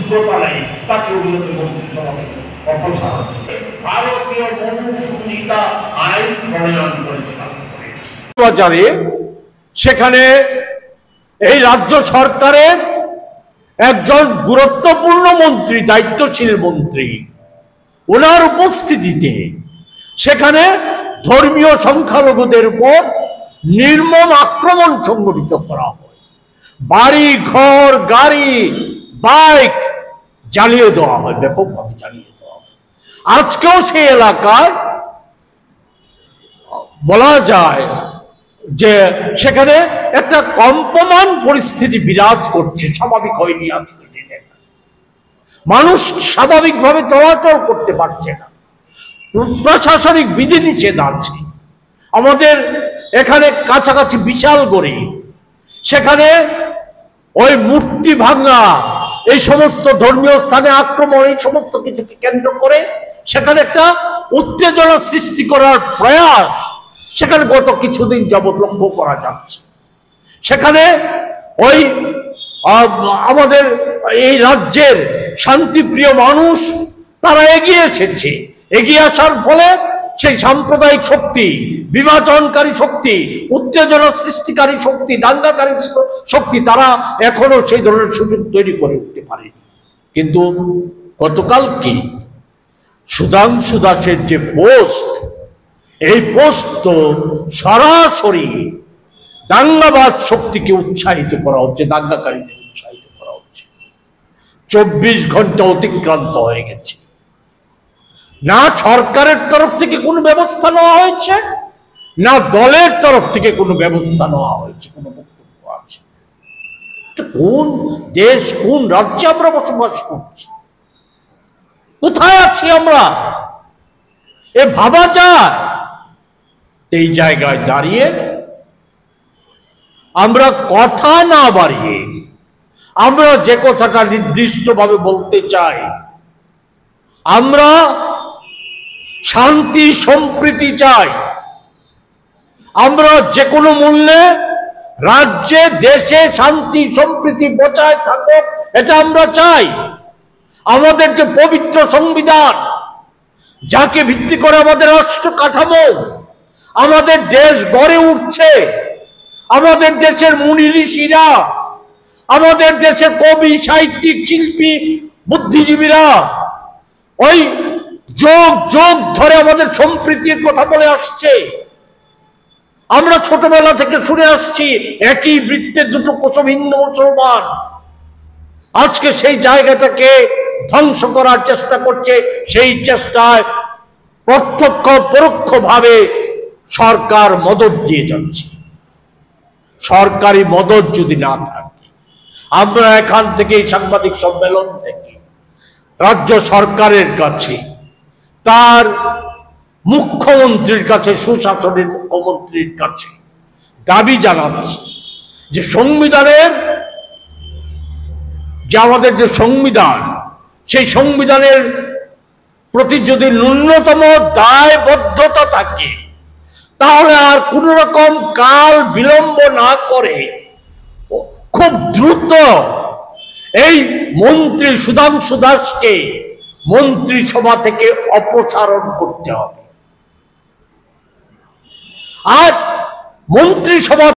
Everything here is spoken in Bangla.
যোগ্যতা নেই তাকে মন্ত্রিসভা থেকে অপসারণ। ভারতীয় মনুসংহিতা আইন প্রণয়ন করেছিলাম। বাজারে সেখানে এই রাজ্য সরকারের একজন গুরুত্বপূর্ণ মন্ত্রী, দায়িত্বশীল মন্ত্রী, ওনার উপস্থিতিতে সেখানে ধর্মীয় সংখ্যালঘুদের উপর নির্মম আক্রমণ সংঘটিত করা হয়। বাড়ি ঘর গাড়ি বাইক জ্বালিয়ে দেওয়া হয়, ব্যাপকভাবে জ্বালিয়ে দেওয়া হয়। আজকেও সেই এলাকায় বলা যায় যে সেখানে একটা কম্পমান পরিস্থিতি বিরাজ করছে, স্বাভাবিক হয়নি। আজকে মানুষ স্বাভাবিকভাবে চলাচল করতে পারছে না, প্রশাসনিক বিধিনিষেধ আছে। আমাদের এখানে কাছাকাছি বিশালগড়ে সেখানে ওই মূর্তি ভাঙা, এই সমস্ত ধর্মীয় স্থানে আক্রমণ, এই সমস্ত কিছুকে কেন্দ্র করে সেখানে একটা উত্তেজনা সৃষ্টি করার প্রয়াস সেখানে গত কিছুদিন যাবৎ লক্ষ্য করা যাচ্ছে। সেখানে ওই আমাদের এই রাজ্যের শান্তিপ্রিয় মানুষ তারা এগিয়ে এসেছে। এগিয়ে আসার ফলে সেই সাম্প্রদায়িক শক্তি, বিভাজনকারী শক্তি, উত্তেজনা সৃষ্টিকারী শক্তি, দাঙ্গাকারী শক্তি তারা এখনো সেই ধরনের সুযোগ তৈরি করে উঠতে পারেনি। কিন্তু গতকাল কি সুধাংশু দাসের যে পোস্ট, এই পোস্ট তো সরাসরি দাঙ্গাবাদ শক্তিকে উৎসাহিত করা হচ্ছে, দাঙ্গাকারীদের উৎসাহিত করা হচ্ছে। 24 ঘন্টা অতিক্রান্ত হয়ে গেছে, না সরকারের তরফ থেকে কোনো ব্যবস্থা নেওয়া হয়েছে, না দলের তরফ থেকে কোনো ব্যবস্থা নেওয়া হয়েছে, কোনো বক্তব্য আছে। কোন দেশ, কোন রাজ্যে আমরা বসবাস করছি? কোথায় আছি আমরা? এ ভাবা যায়। এই জায়গায় দাঁড়িয়ে আমরা কথা না বাড়িয়ে আমরা যে কথাটা নির্দিষ্টভাবে বলতে চাই, আমরা শান্তি সম্প্রীতি চাই। আমরা যে কোনো মূল্যে রাজ্যে দেশে শান্তি সম্প্রীতি বজায় থাকুক, এটা আমরা চাই। আমাদের যে পবিত্র সংবিধান, যাকে ভিত্তি করে আমাদের রাষ্ট্র কাঠামো, আমাদের দেশ গড়ে উঠছে, আমাদের দেশের মুনি ঋষিরা, আমাদের দেশের কবি সাহিত্যিক শিল্পী বুদ্ধিজীবীরা ওই যুগ যুগ ধরে আমাদের সম্প্রীতির কথা বলে আসছে। আমরা ছোটবেলা থেকে শুনে আসছি একই বৃত্তে দুটো কোষ ভিন্ন মুসলমান। আজকে সেই জায়গাটাকে ধ্বংস করার চেষ্টা করছে। সেই চেষ্টায় প্রত্যক্ষ পরোক্ষভাবে সরকার মদত দিয়ে যাচ্ছে। সরকারি মদত যদি না থাকে, আমরা এখান থেকে সাংবাদিক সম্মেলন থেকে রাজ্য সরকারের কাছে, তার মুখ্যমন্ত্রীর কাছে, সুশাসনের মুখ্যমন্ত্রীর কাছে দাবি জানাচ্ছি যে সংবিধানের যে আমাদের যে সংবিধান, সেই সংবিধানের প্রতি যদি ন্যূনতম দায়বদ্ধতা থাকে, তাহলে আর কোন রকম কাল বিলম্ব না করে খুব দ্রুত এই মন্ত্রী সুধাংশু দাসকে মন্ত্রিসভা থেকে অপসারণ করতে হবে। আর মন্ত্রিসভা